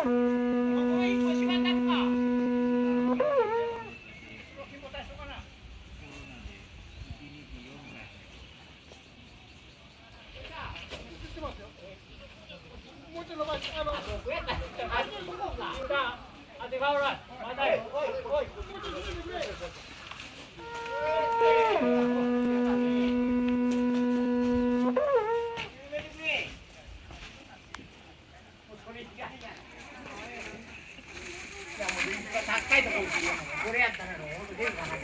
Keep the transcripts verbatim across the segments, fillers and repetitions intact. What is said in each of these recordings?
高いところにこれやったら本当出るかな。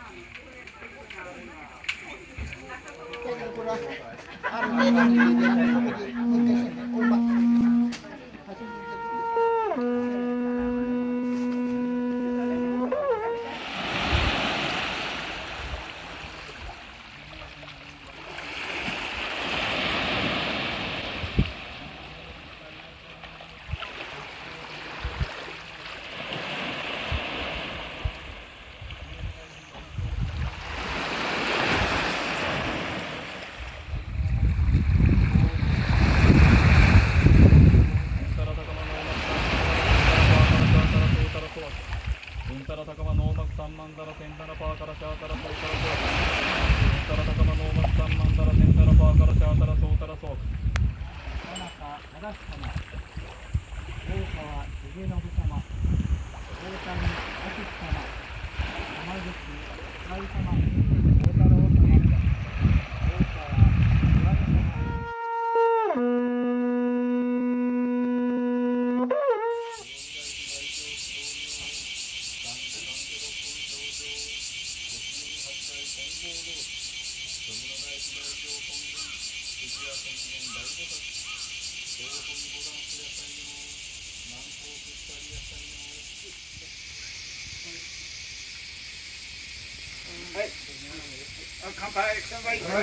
はい。乾杯。乾杯。はい。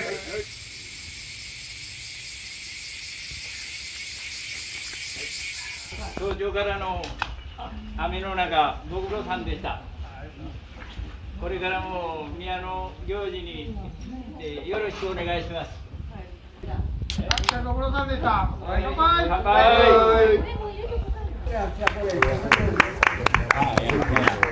早朝からの雨の中、ご苦労さんでした。これからも宮の行事によろしくお願いします。 ご苦労さんでした。乾杯。 乾杯。